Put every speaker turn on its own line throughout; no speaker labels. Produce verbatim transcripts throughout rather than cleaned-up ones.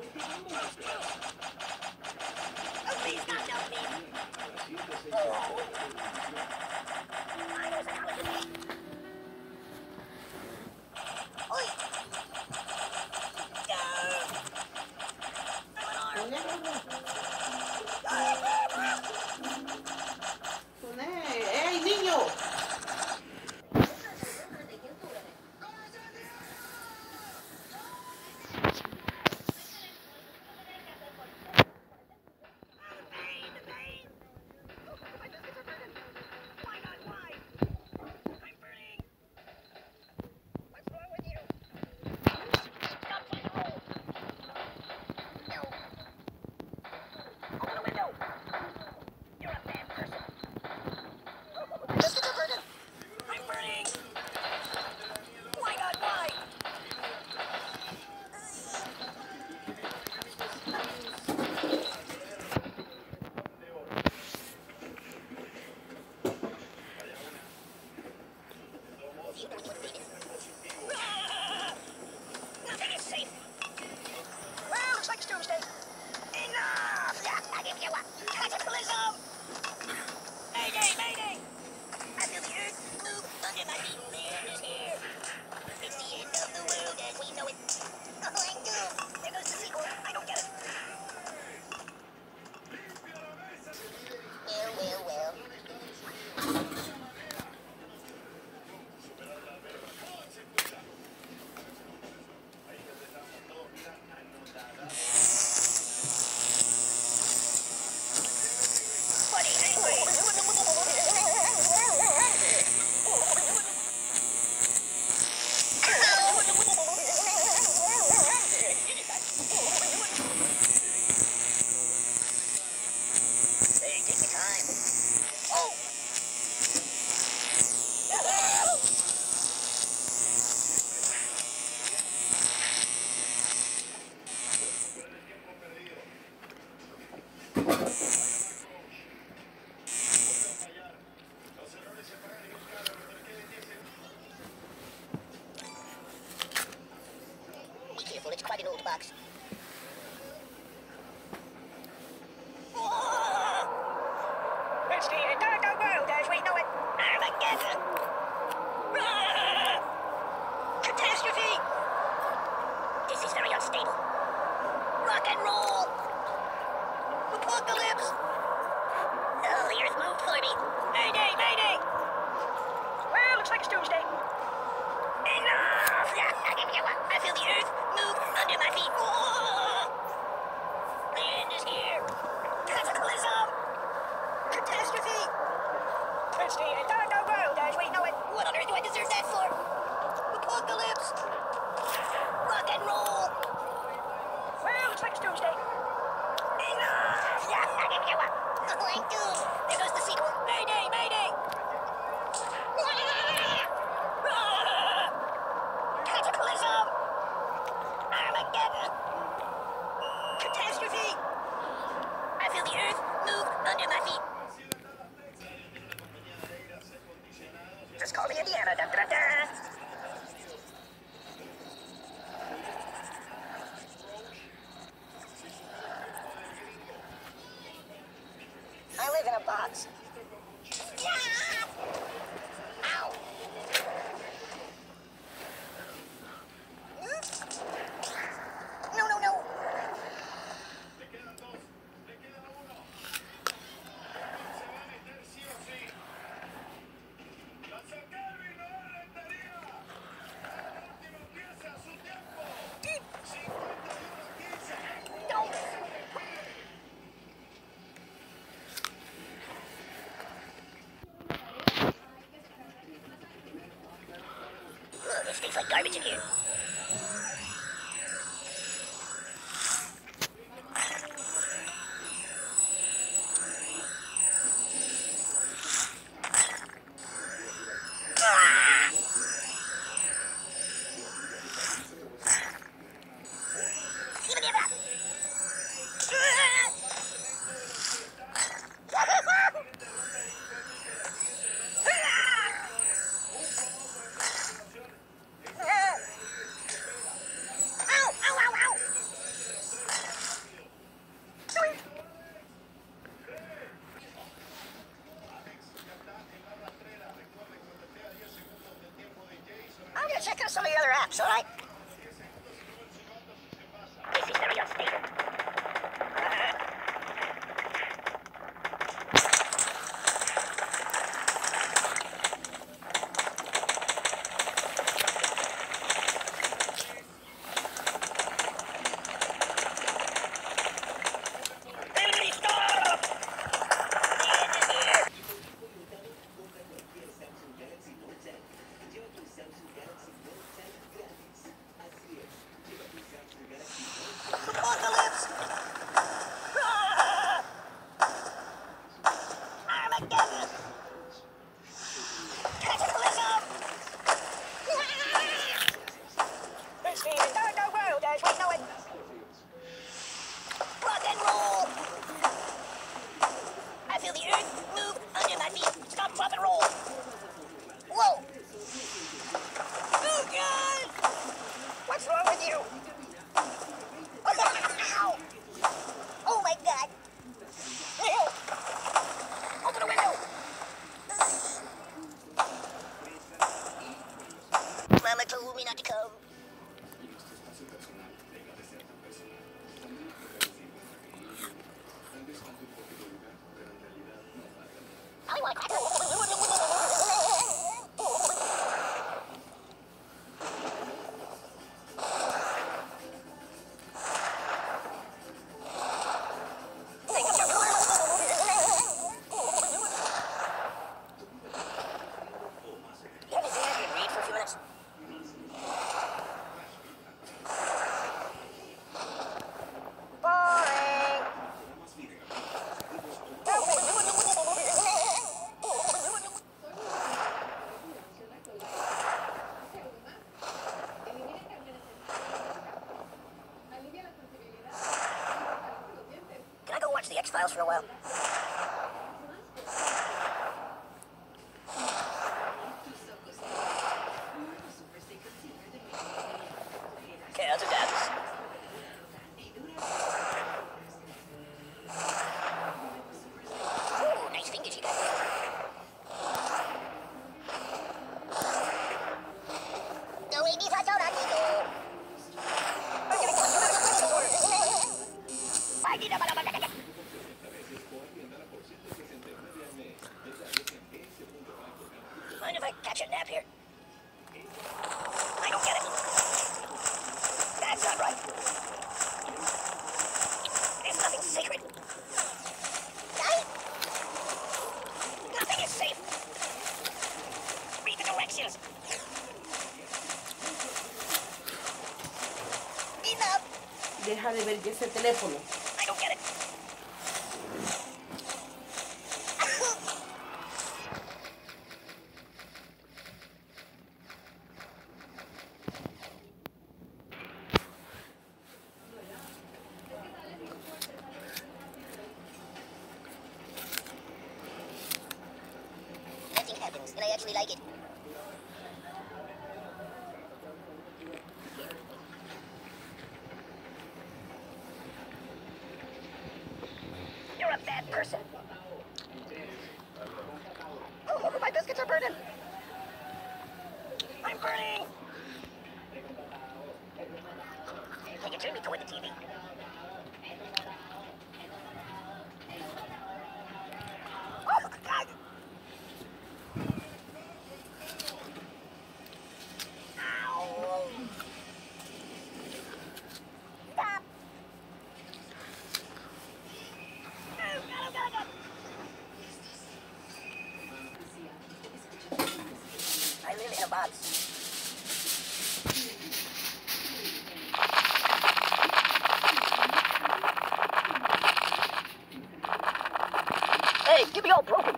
¡Ey, niño!
It's quite an old box. It's the entire world as we know it. Armageddon! Catastrophe! This is very unstable. Rock and roll! Apocalypse! Oh, the earth moved for me. Mayday, mayday! Well, looks like it's doomsday. Enough! I feel the earth move under my feet. Oh! The end is here. Cataclysm! Catastrophe! It's the entire world as we know it. What on earth do I deserve that for? Apocalypse! Rock and roll! Well, looks like it's doomsday. Enough! I'm doomed. There goes the sequel. Mayday, mayday! Cataclysm! Armageddon! Catastrophe! I feel the earth move under my feet. Just call me Indiana. Da, da, da. I live in a box. Ow! No, no, no! Ugh, this tastes like garbage in here. some of your other apps, all right? This is very unstable. Mama told me not to come. I only want a cracker. The X-Files for a while. Okay, other dads. Ooh, nice fingers you got there. No, we need to talk about it. I need a Mind if I catch a nap here? I don't get it. That's not right. There's nothing sacred. Right? Nothing is safe. Read the directions. Enough.
Deja de ver ese teléfono.
I don't get it. And I actually like it. You're a bad person. Oh, my biscuits are burning. I'm burning. Can you turn me toward the T V? Oh, God. I live in a box. Hey, get me all broken.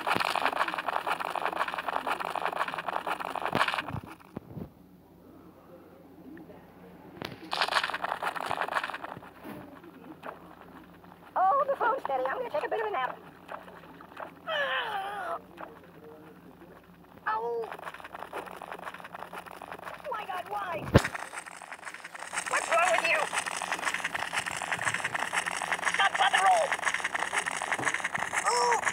Oh, the phone's steady. I'm gonna take a bit of a nap. Oh! My God, why? What's wrong with you? Stop, pop, and roll! Oh!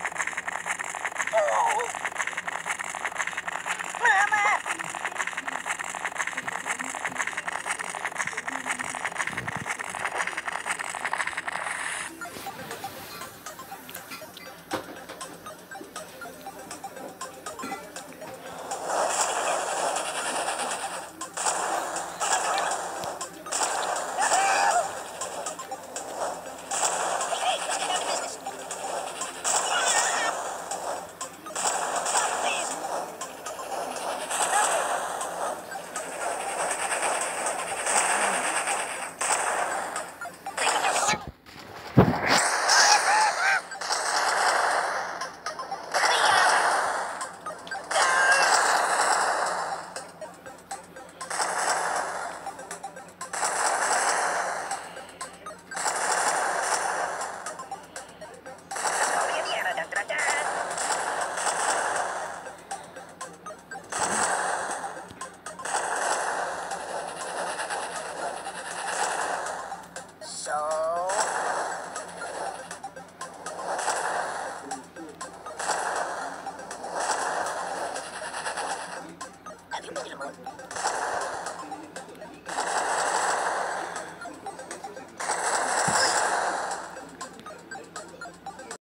Oh! Mama! In a month.